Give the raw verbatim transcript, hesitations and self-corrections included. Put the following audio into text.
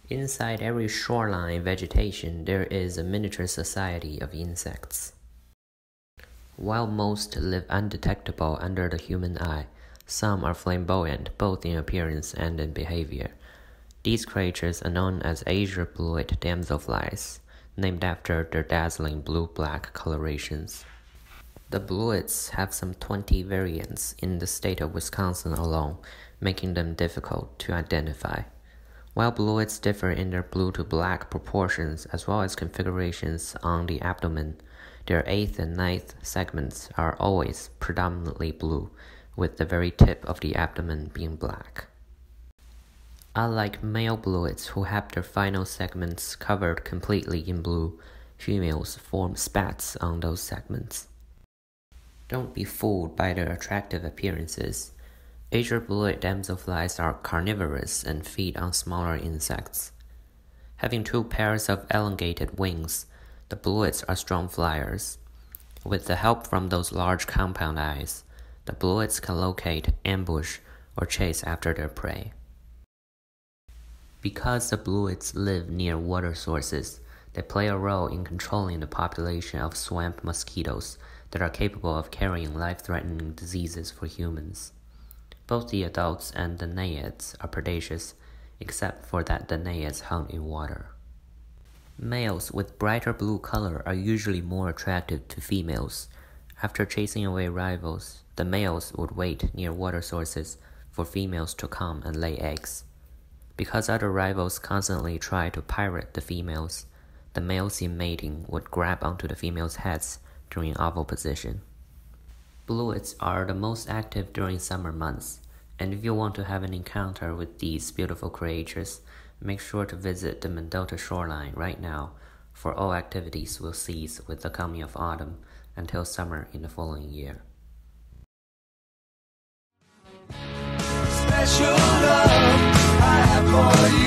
Inside every shoreline vegetation, there is a miniature society of insects. While most live undetectable under the human eye, some are flamboyant both in appearance and in behavior. These creatures are known as azure bluet damselflies, named after their dazzling blue-black colorations. The bluets have some twenty variants in the state of Wisconsin alone, making them difficult to identify. While bluets differ in their blue to black proportions as well as configurations on the abdomen, their eighth and ninth segments are always predominantly blue, with the very tip of the abdomen being black. Unlike male bluets who have their final segments covered completely in blue, females form spats on those segments. Don't be fooled by their attractive appearances. Azure bluet damselflies are carnivorous and feed on smaller insects. Having two pairs of elongated wings, the bluets are strong flyers. With the help from those large compound eyes, the bluets can locate, ambush, or chase after their prey. Because the bluets live near water sources, they play a role in controlling the population of swamp mosquitoes that are capable of carrying life-threatening diseases for humans. Both the adults and the naiads are predaceous, except for that the naiads hunt in water. Males with brighter blue color are usually more attractive to females. After chasing away rivals, the males would wait near water sources for females to come and lay eggs. Because other rivals constantly try to pirate the females, the males in mating would grab onto the females' heads during oviposition. Bluets are the most active during summer months, and if you want to have an encounter with these beautiful creatures, make sure to visit the Mendota shoreline right now, for all activities will cease with the coming of autumn until summer in the following year. Special love I have for you.